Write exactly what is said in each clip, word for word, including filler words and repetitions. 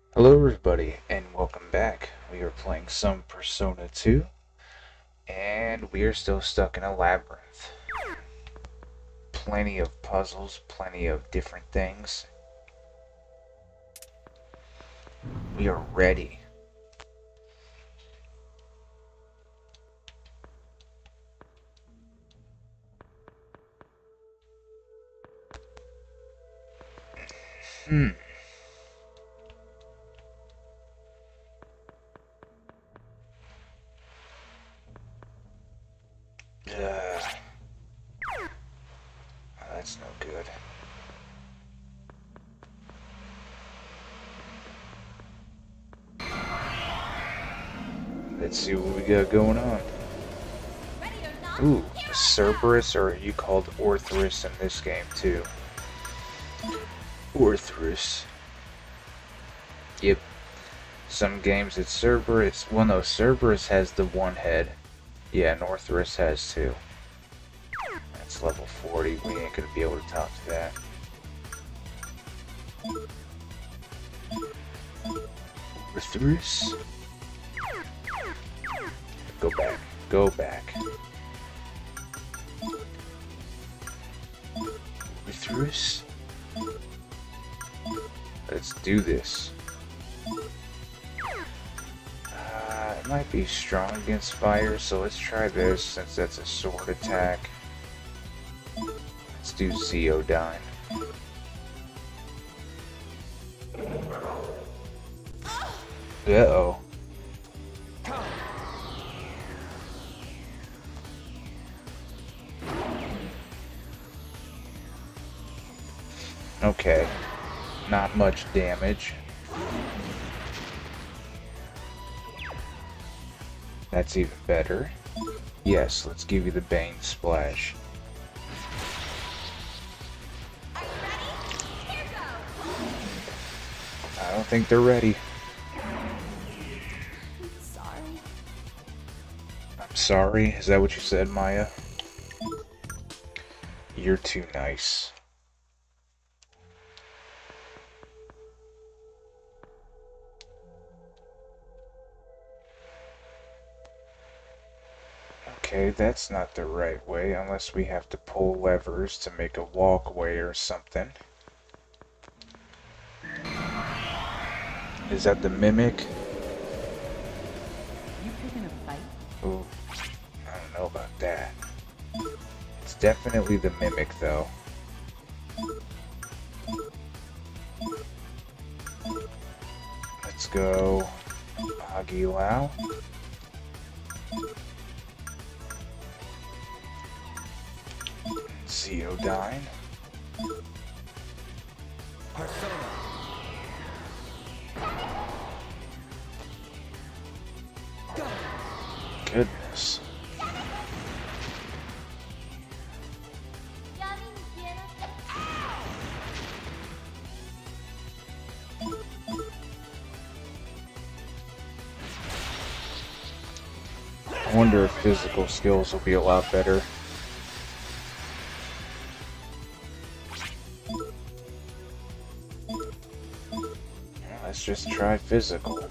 Hello everybody and welcome back. We are playing some Persona two and we are still stuck in a labyrinth. Plenty of puzzles, plenty of different things. We are ready. Hmm. Uh, that's no good. Let's see what we got going on. Ooh, Cerberus, or you called Orthrus in this game too. Orthrus. Yep. Some games it's Cerberus. Well, no, Cerberus has the one head. Yeah, and Orthrus has two. That's level forty. We ain't gonna be able to top that. Orthrus. Go back. Go back. Orthrus. Let's do this. Uh, it might be strong against fire, so let's try this since that's a sword attack. Let's do Zeodyne. Uh-oh. Okay. Not much damage. That's even better. Yes, let's give you the Bane Splash. I don't think they're ready. Sorry. I'm sorry? Is that what you said, Maya? You're too nice. Okay, that's not the right way, unless we have to pull levers to make a walkway or something. Is that the Mimic? You picking a fight? Ooh, I don't know about that. It's definitely the Mimic, though. Let's go Agilao. Zeodyne. Persona. Goodness. I wonder if physical skills will be a lot better. Let's just try physical.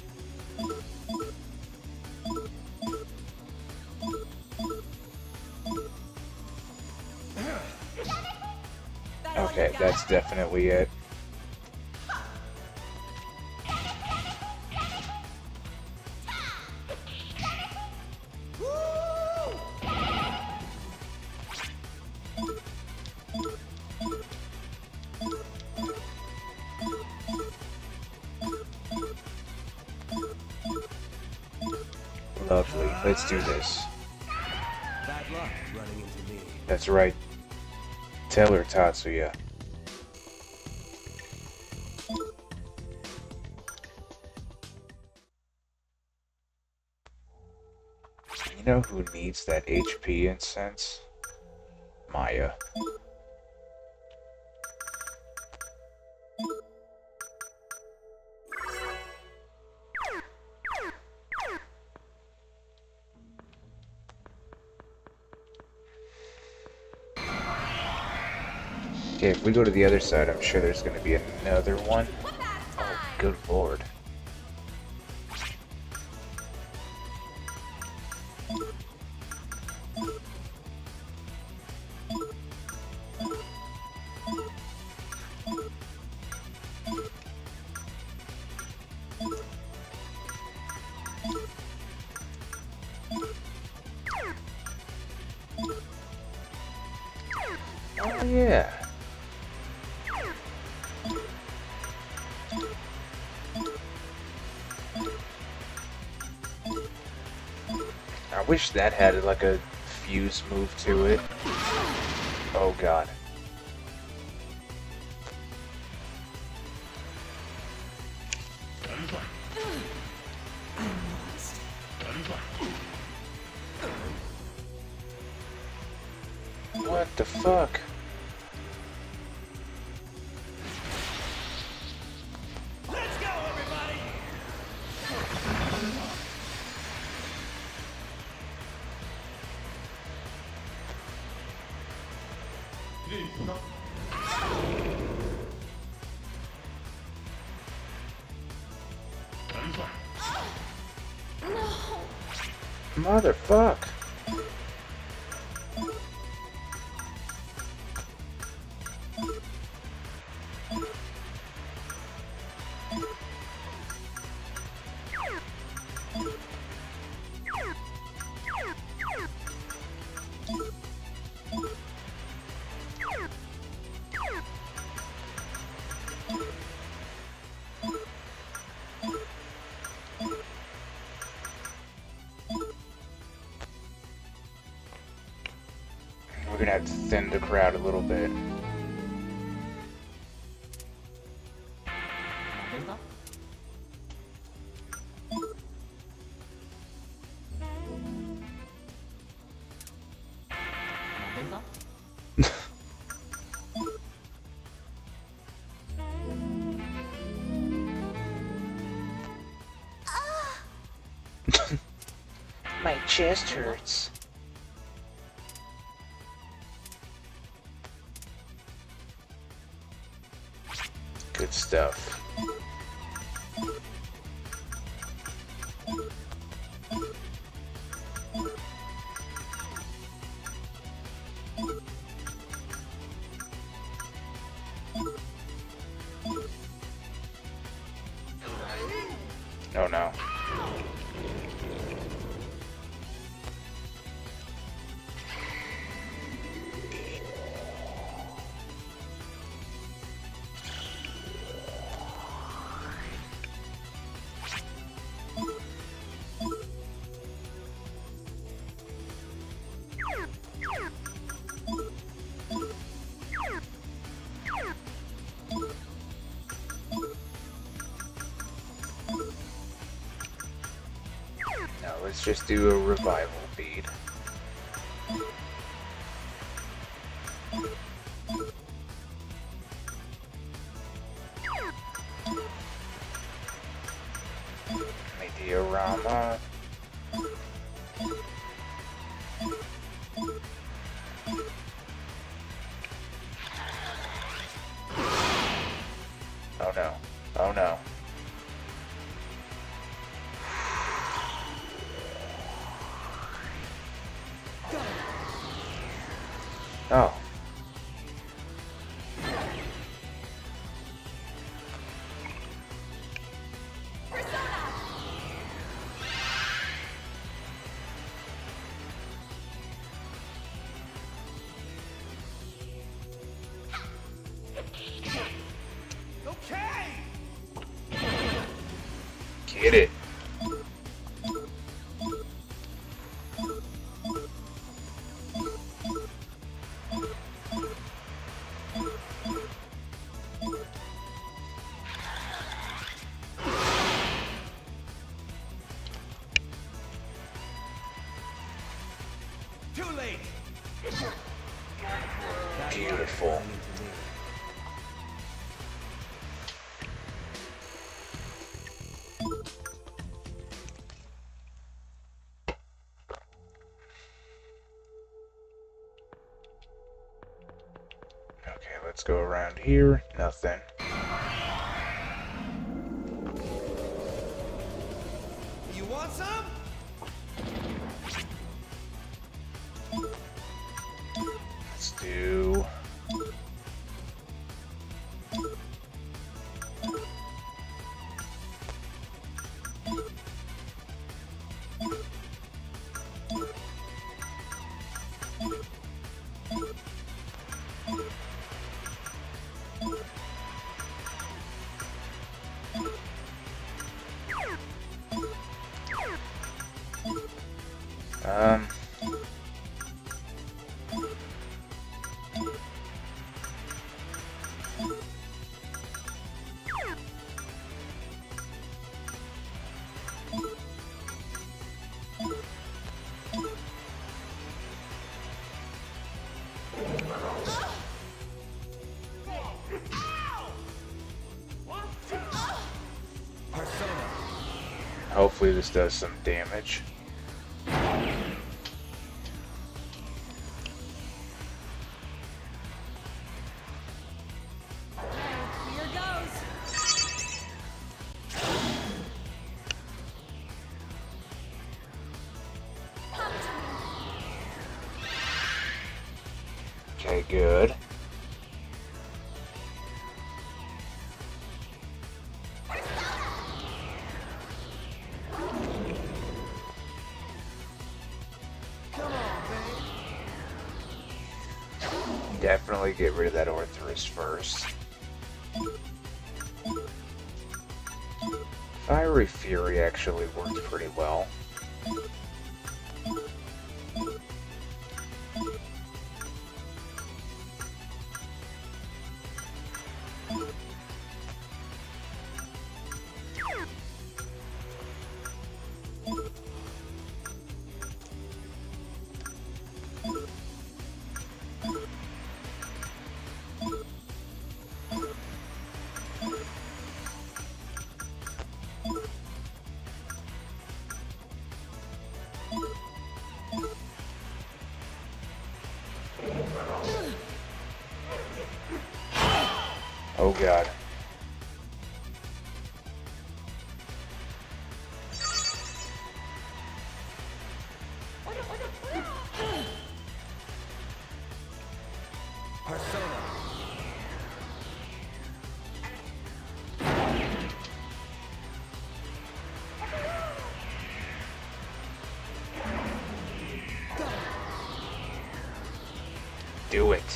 Okay, that's definitely it. Lovely. Let's do this. Bad luck running into me. That's right. Tell her, Tatsuya. You know who needs that H P incense? Maya. Okay, if we go to the other side, I'm sure there's going to be another one. Oh, Good lord. Oh yeah. I wish that had like a fuse move to it. Oh god. What the fuck? Let's go, everybody! Motherfuck. We're gonna have to thin the crowd a little bit. My chest hurts. Good stuff. Oh no. Now let's just do a revival bead. Diorama. Oh no. Oh no. Oh. Okay! Get it. Too late! Beautiful. Okay, let's go around here. Nothing. You want some? Let's do. Um. Persona. Hopefully this does some damage. Here goes. Come to me. Okay, good. Definitely get rid of that Orthrus first. Fiery Fury actually worked pretty well. Oh god. Persona. Do it.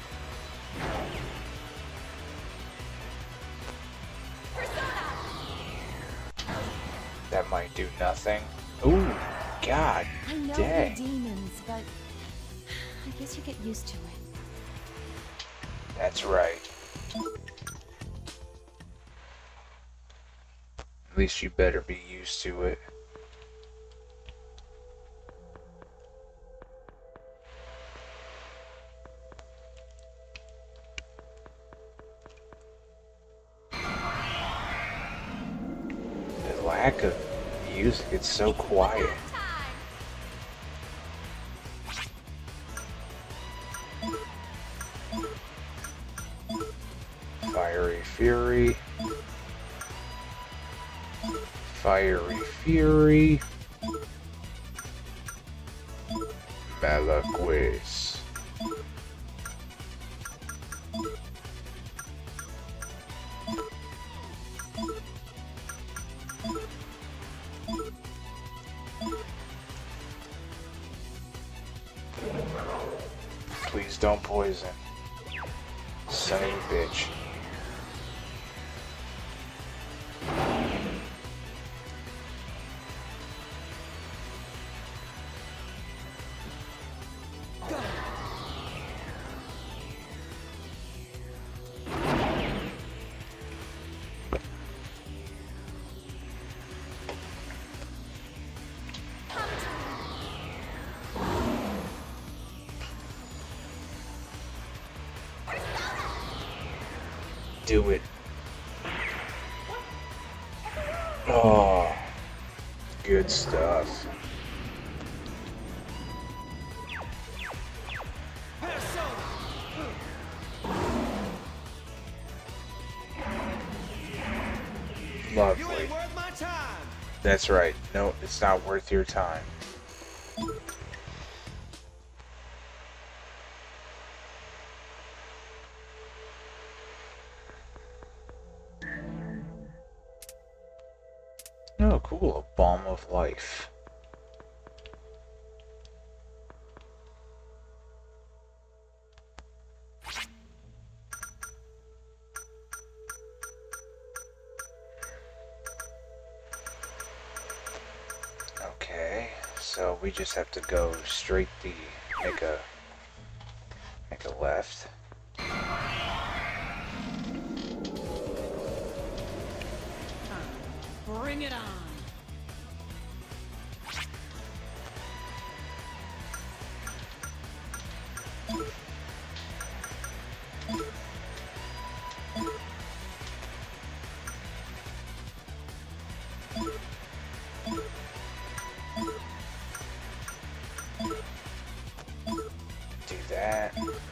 That might do nothing. Ooh, god I know dang. they're demons, but I guess you get used to it. That's right. At least you better be used to it. The lack of music, it's so quiet. Fiery Fury. Fiery Fury. Malaquis. Please don't poison. Son of a bitch. Do it. Oh, good stuff. You Lovely. ain't worth my time. That's right. No, it's not worth your time. Oh, cool. A balm of life. Okay, so we just have to go straight the make a make a left. Bring it on. Do that.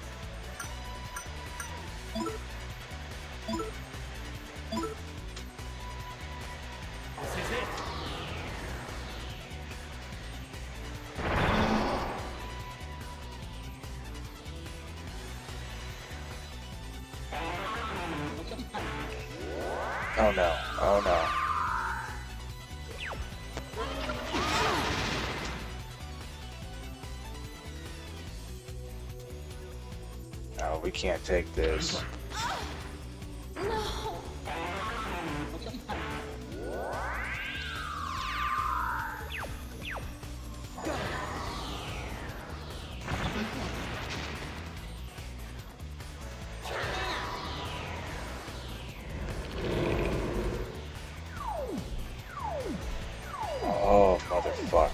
This is it. Oh no. Oh no. No, we can't take this. No! Oh, motherfuck.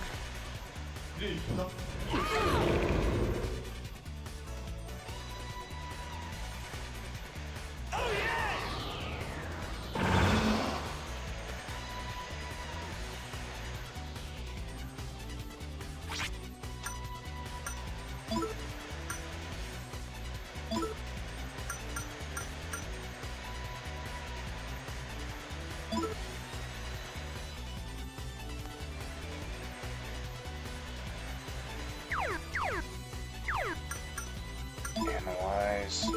Analyze.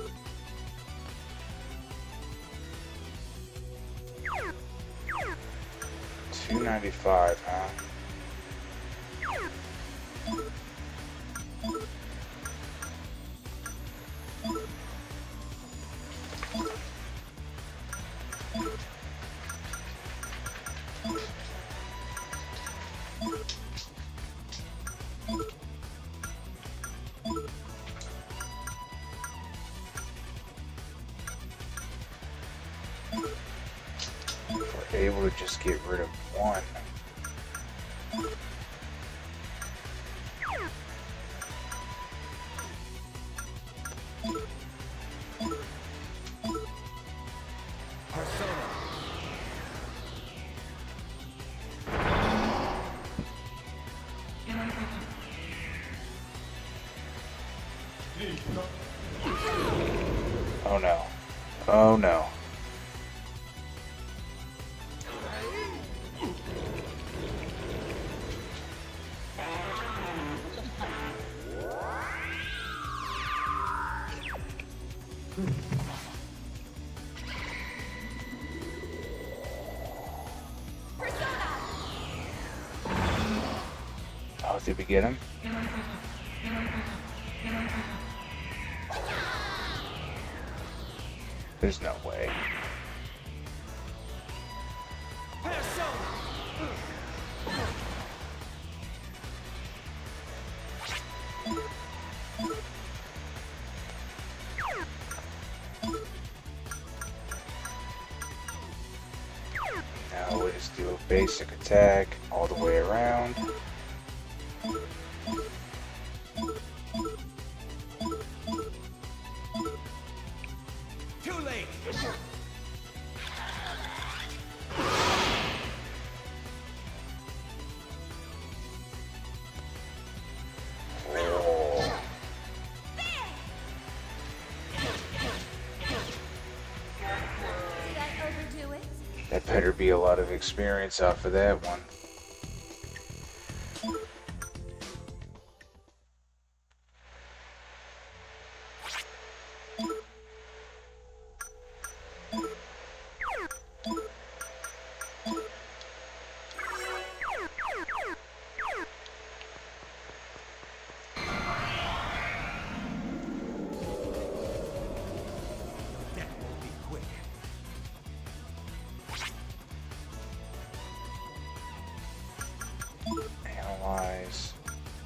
two ninety-five, huh? If we're able to just get rid of one. Persona. Oh no. Oh no. Oh, did we get him? There's no way. Persona. Now we just do a basic attack all the way around. Too late. Oh. Did I overdo it? That better be a lot of experience off of that one. That won't be quick. Analyze.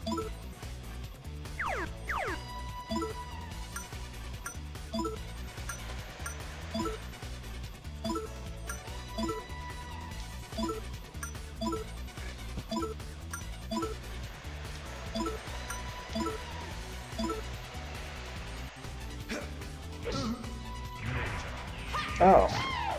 Oh.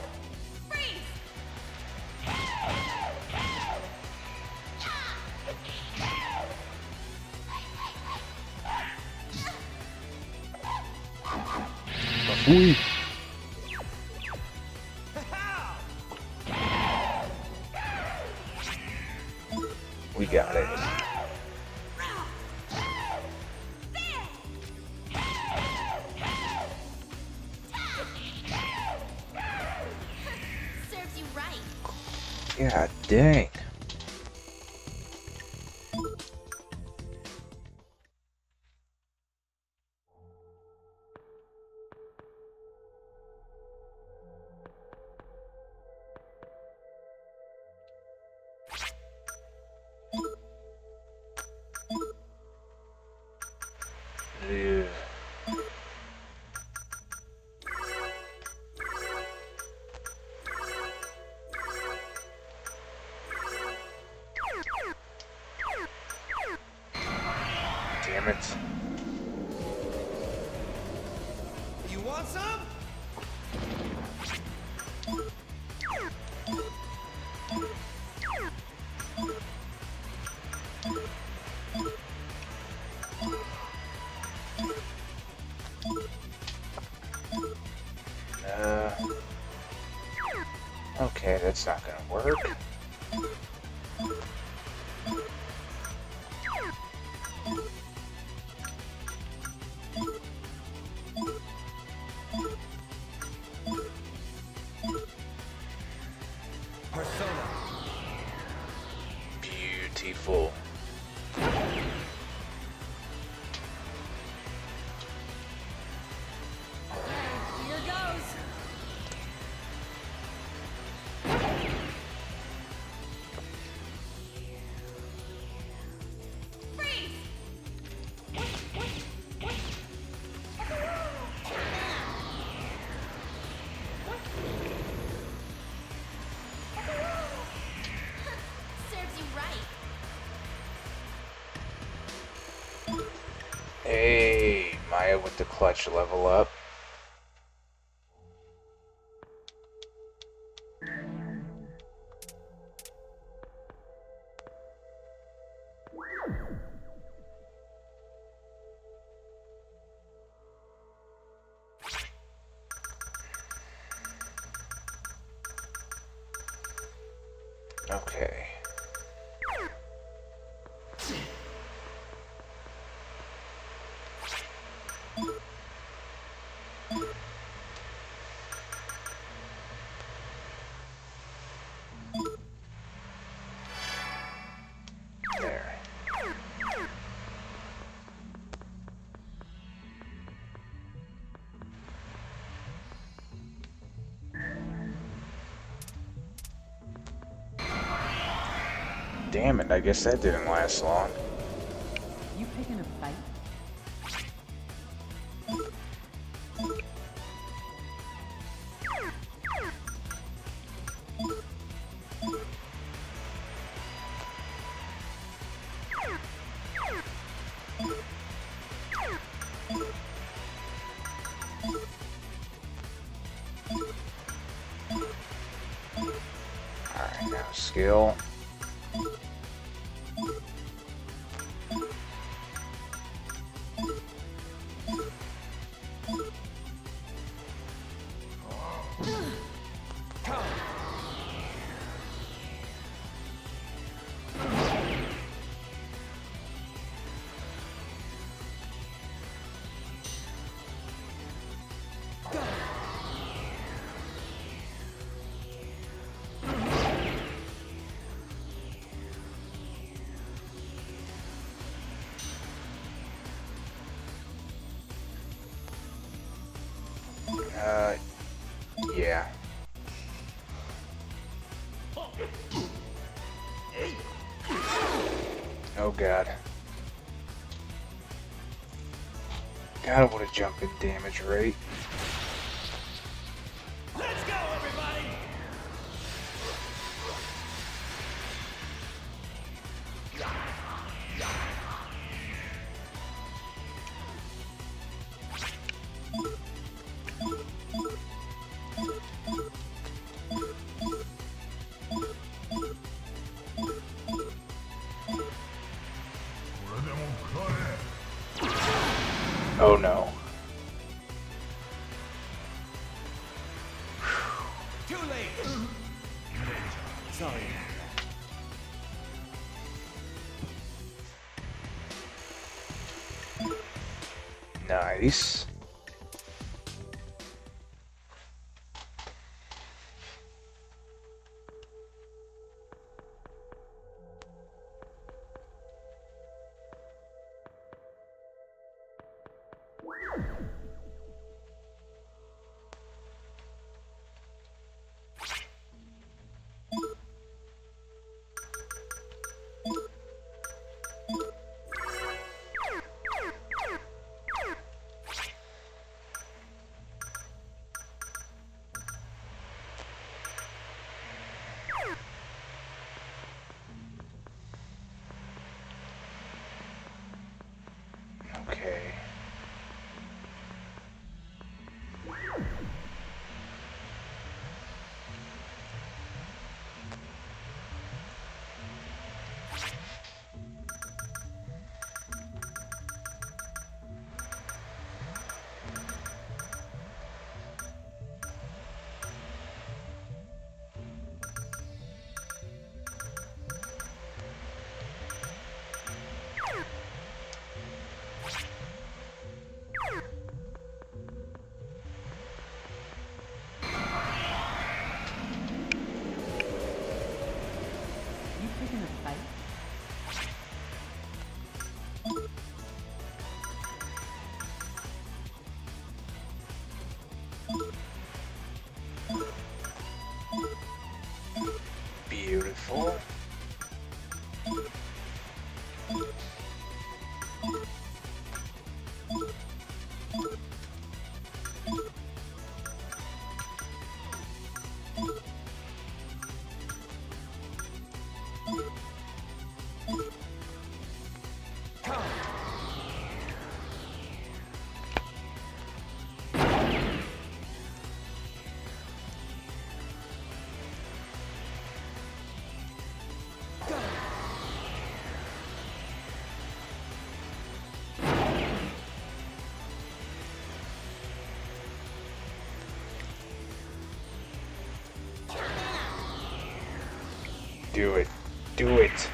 We we got it. Serves you right. God dang. Ugh. Damn it. You want some? Uh, okay, that's not gonna work. Persona. Beautiful. Here goes. Freeze! Serves you right. Hey, Maya with the clutch level up. Okay. There. Damn it, I guess that didn't last long. You picking a fight? Alright, now skill. Oh god. God, I want to jump in damage rate. Let's go, everybody! Oh no. Too late! Sorry. Nice. Okay. You picking a fight? Beautiful. Do it. Do it.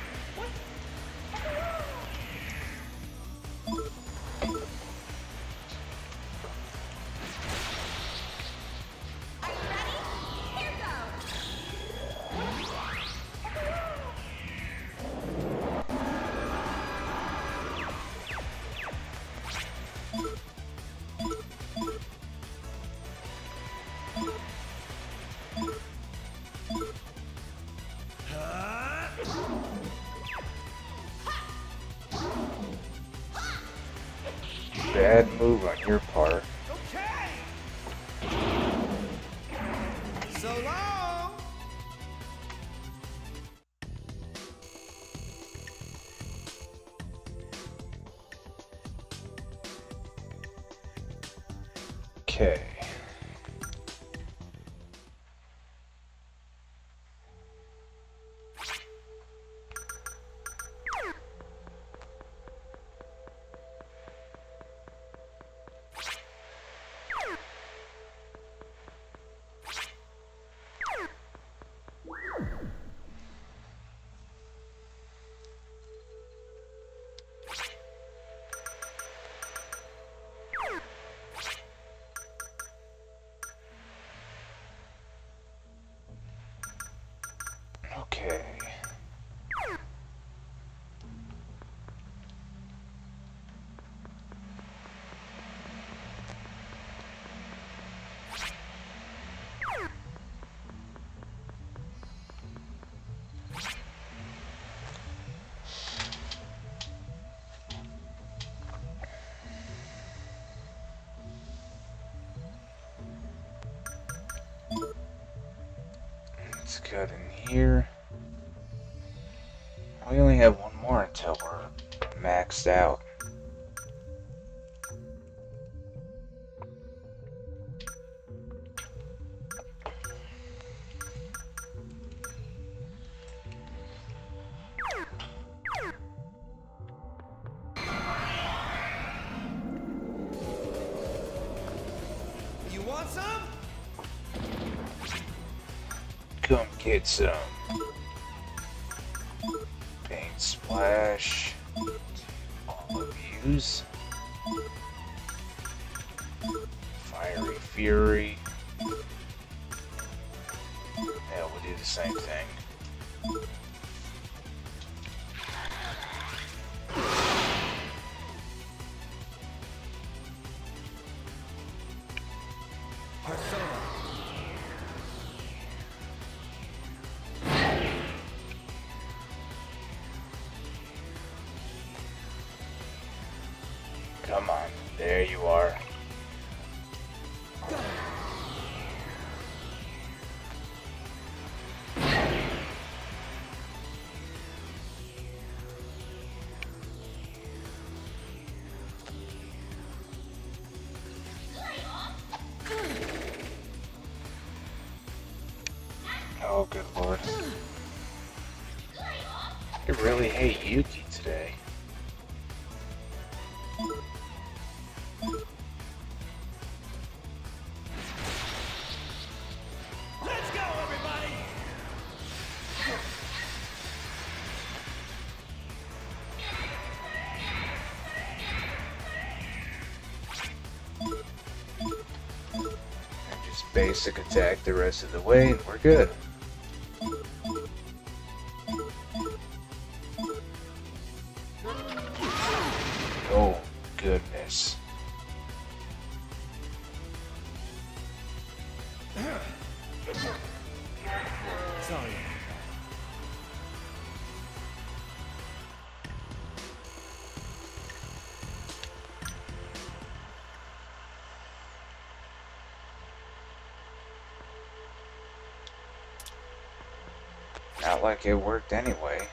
Bad move on your part. Okay! So long! Okay. Let's cut in here. We only have one more until we're maxed out. You want some? Come get some. Paint splash. All of use. Fiery fury. Yeah, we'll do the same thing. Persona. Come on, there you are. Oh, good lord. I really hate Yuki today. Let's go, everybody! And just basic attack the rest of the way and we're good. Oh, goodness. Sorry. Not like it worked anyway.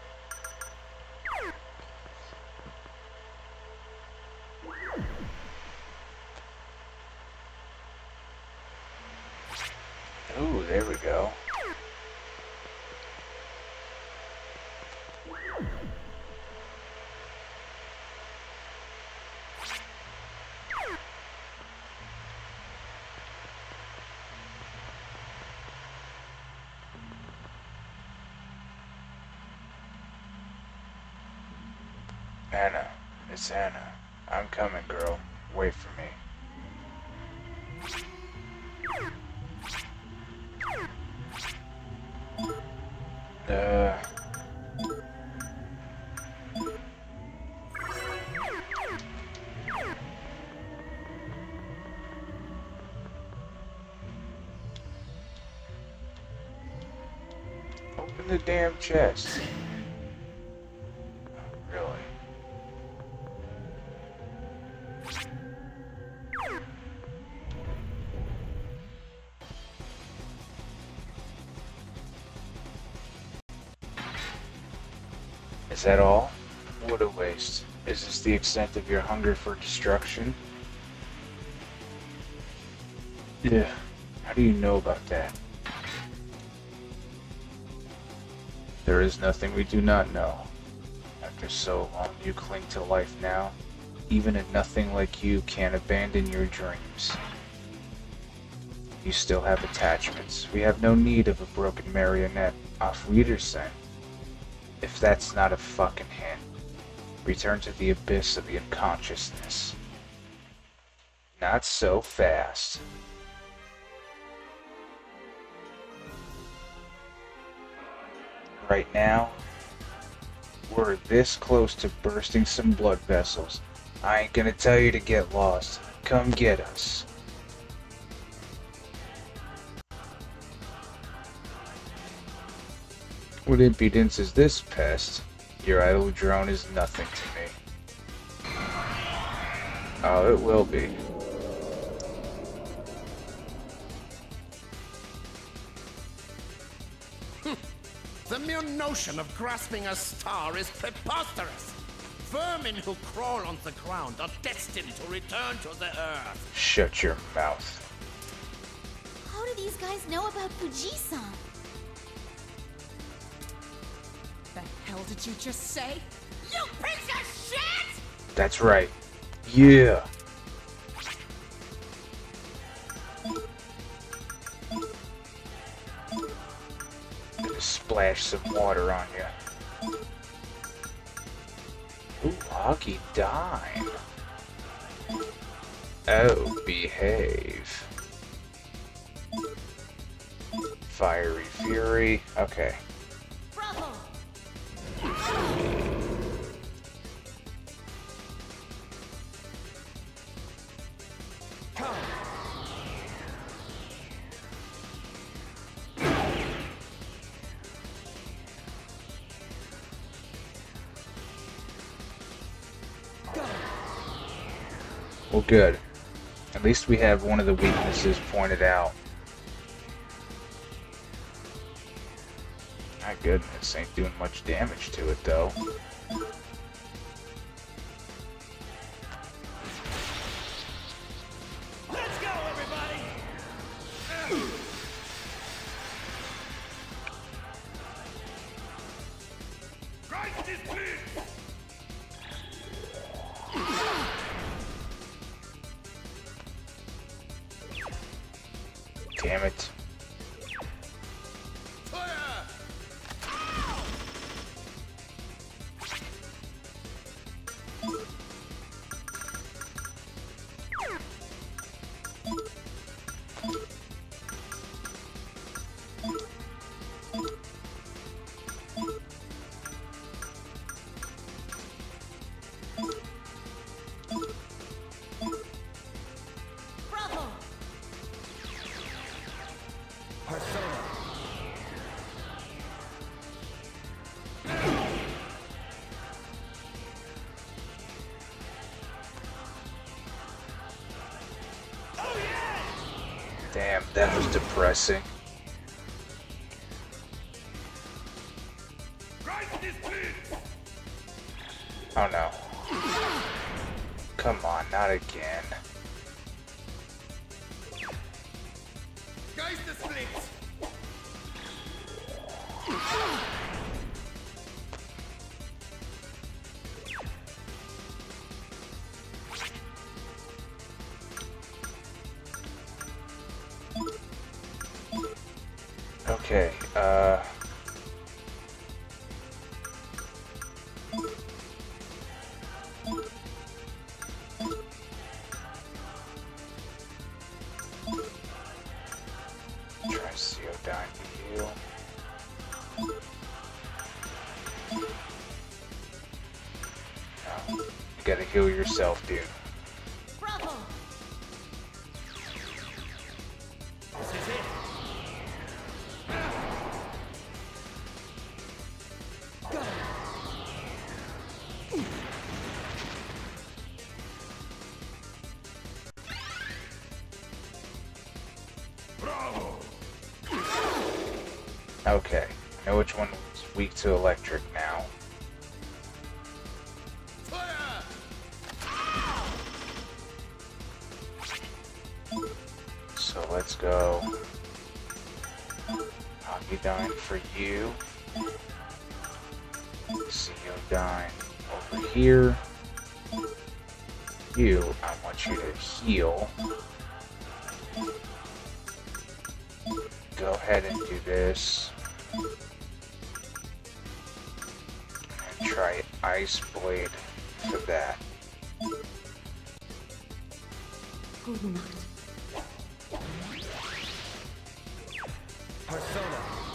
Ooh, there we go. Anna, it's Anna. I'm coming, girl. Wait for me. Uh... Open the damn chest. Really? Is that all? What a waste. Is this the extent of your hunger for destruction? Yeah. How do you know about that? There is nothing we do not know. After so long you cling to life now. Even a nothing like you can't abandon your dreams. You still have attachments. We have no need of a broken marionette off Wiedersehen. If that's not a fucking hint, return to the abyss of the unconsciousness. Not so fast. Right now, we're this close to bursting some blood vessels. I ain't gonna tell you to get lost. Come get us. What impudence is this, pest? Your idle drone is nothing to me. Oh, it will be. The mere notion of grasping a star is preposterous. Vermin who crawl on the ground are destined to return to the earth. Shut your mouth. How do these guys know about Fujisan? The hell did you just say? You piece of shit! That's right. Yeah. Gonna splash some water on you. Ooh, hockey dime. Oh, behave. Fiery Fury. Okay. Bravo! Come. Well, good. At least we have one of the weaknesses pointed out. My goodness, ain't doing much damage to it, though. Let's go, everybody! Christ is pleased! Damn it. Fire! Bravo! Persona. Oh yeah! Damn, that was depressing. Christ is pleased! Oh no. Come on, not again. Geistersplit! Okay, uh... Triceodyne heal. No, you gotta heal yourself, dude. Bravo! This is it! Go! Bravo! Okay, I know which one's weak to electric now. Fire! So let's go. Hockeydyne for you. Ceodyne over here. You, I want you to heal. Go ahead and do this. And try Ice Blade for that. Good night. Persona.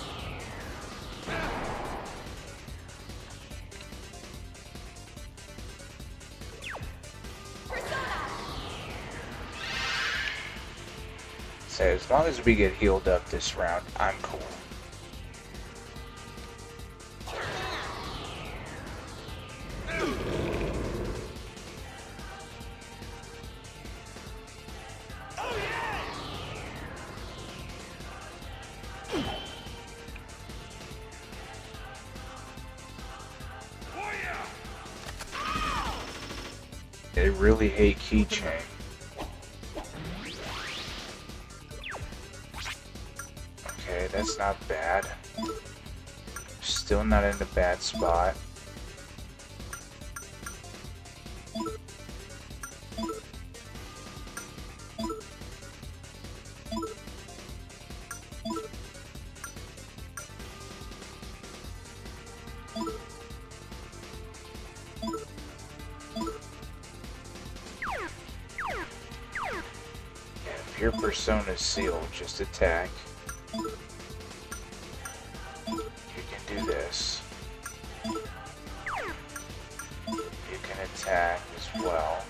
So as long as we get healed up this round, I'm cool. Oh yeah! They really hate keychain. Okay, that's not bad. Still not in a bad spot. If your persona is sealed, just attack. You can do this. You can attack as well.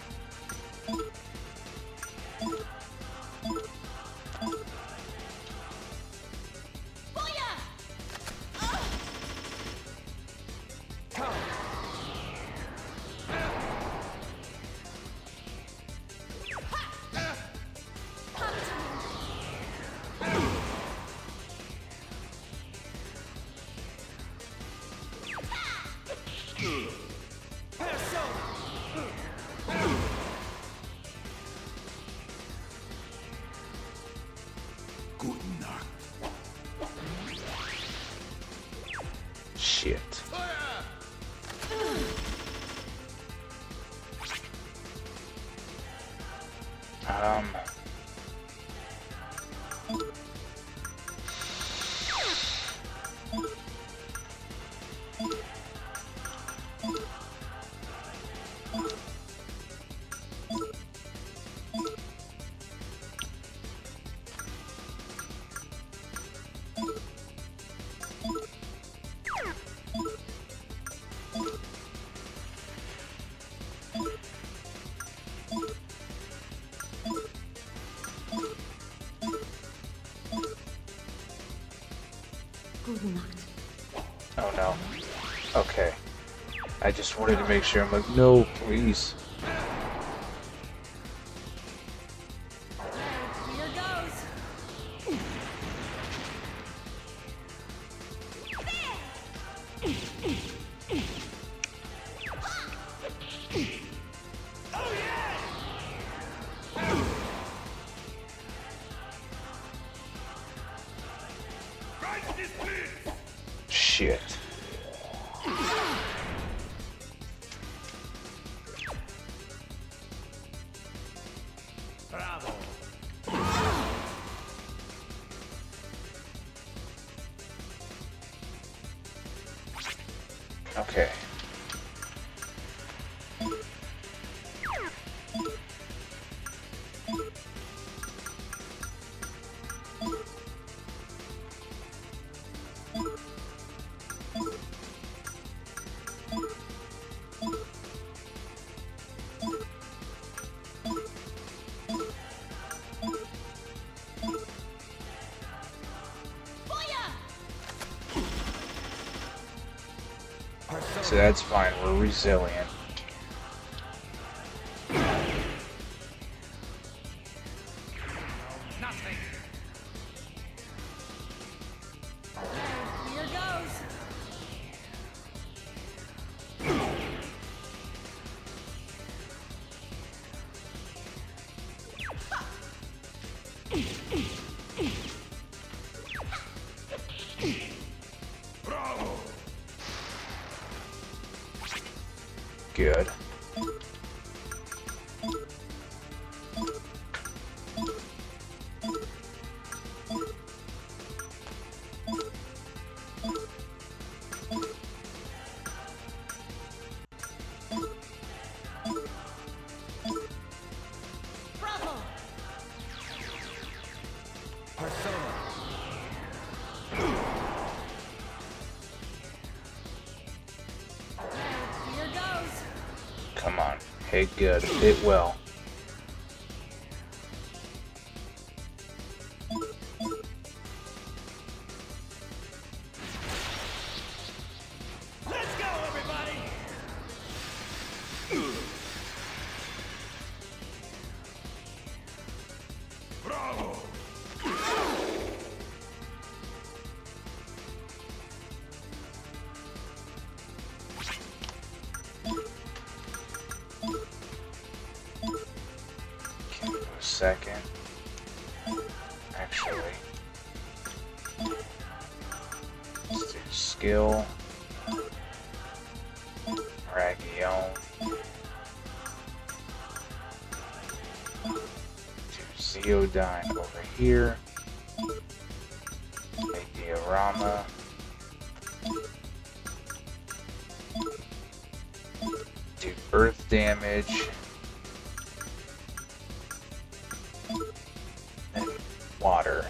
Guten Nacht. Shit. Um. Guten Nacht. Oh no. Okay. I just wanted to make sure. I'm like, no, please. Here goes. Right this please. Shit. Bravo. Okay. So that's fine, we're resilient. Nothing. Here goes. Bravo. Good. Bravo. Persona. Here goes. Come on. Hit good. Hit well. Let's go, everybody. Bravo. second. Actually, let's do skill. Ragion. Do Zeodyne over here. Diorama. Do earth damage. And water.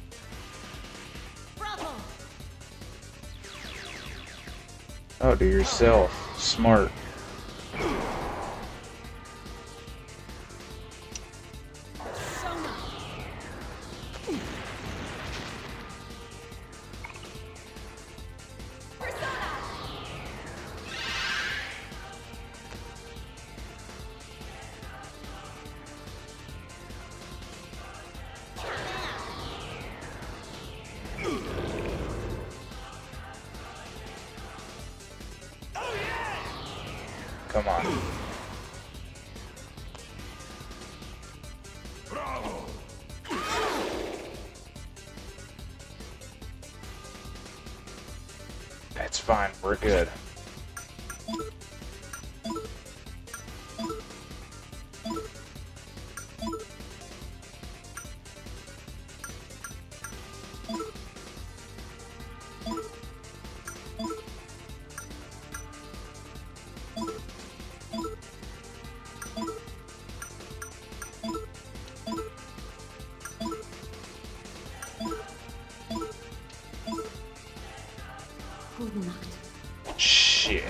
Bravo! Oh, do yourself. Smart. Sona! Come on. Bravo! That's fine. We're good. Gute Nacht. Shit.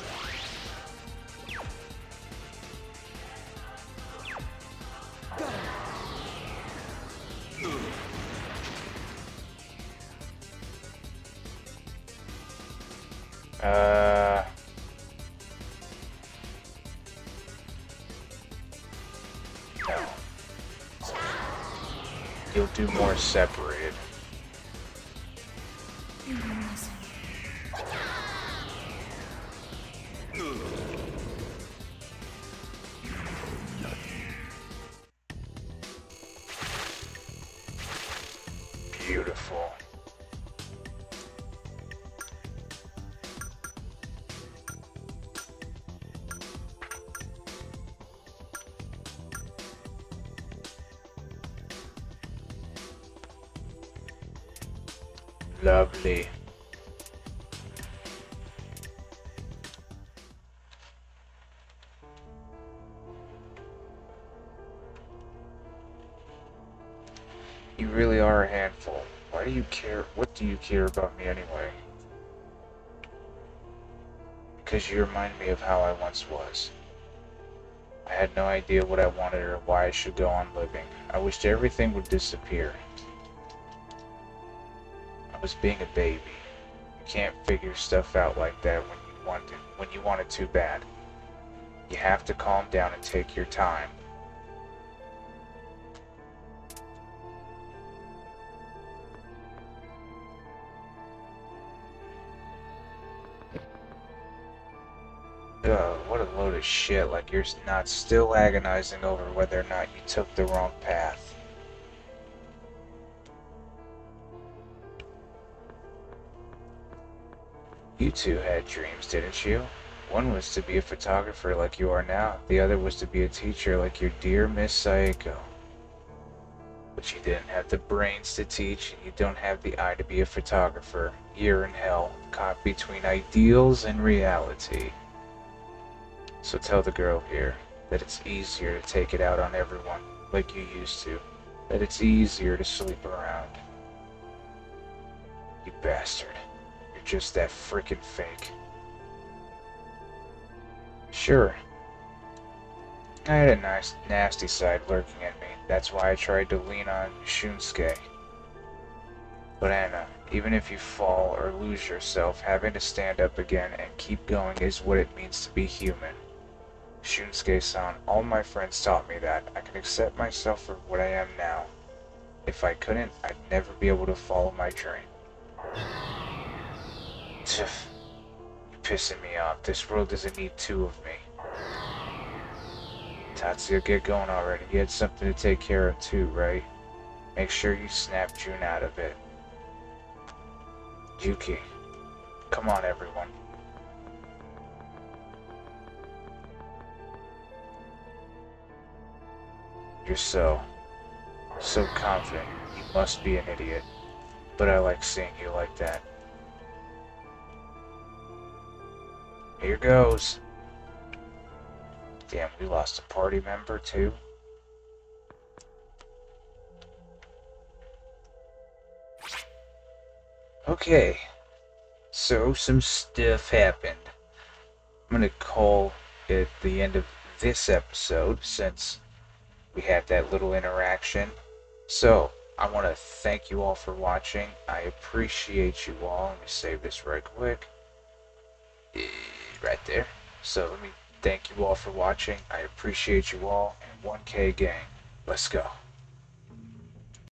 Uh... No. You'll do more separated. Beautiful. Lovely. You really are a handful. Why do you care? What do you care about me anyway? Because you remind me of how I once was. I had no idea what I wanted or why I should go on living. I wished everything would disappear. I was being a baby. You can't figure stuff out like that when you want it, when you want it too bad. You have to calm down and take your time. Ugh, what a load of shit, like you're not still agonizing over whether or not you took the wrong path. You two had dreams, didn't you? One was to be a photographer like you are now, the other was to be a teacher like your dear Miss Saeko. But you didn't have the brains to teach, and you don't have the eye to be a photographer. You're in hell, caught between ideals and reality. So tell the girl here that it's easier to take it out on everyone, like you used to. That it's easier to sleep around. You bastard. You're just that frickin' fake. Sure. I had a nice, nasty side lurking in me. That's why I tried to lean on Shunsuke. But Anna, even if you fall or lose yourself, having to stand up again and keep going is what it means to be human. Shunsuke-san, all my friends taught me that. I can accept myself for what I am now. If I couldn't, I'd never be able to follow my dream. You're pissing me off. This world doesn't need two of me. Tatsuya, get going already. You had something to take care of too, right? Make sure you snap June out of it. Yuki. Come on, everyone. You're so, so confident. You must be an idiot. But I like seeing you like that. Here goes. Damn, we lost a party member too. Okay. So, some stuff happened. I'm gonna call it the end of this episode since we had that little interaction. So, I want to thank you all for watching. I appreciate you all. Let me save this right quick. Right there. So, let me thank you all for watching. I appreciate you all. And one K gang. Let's go.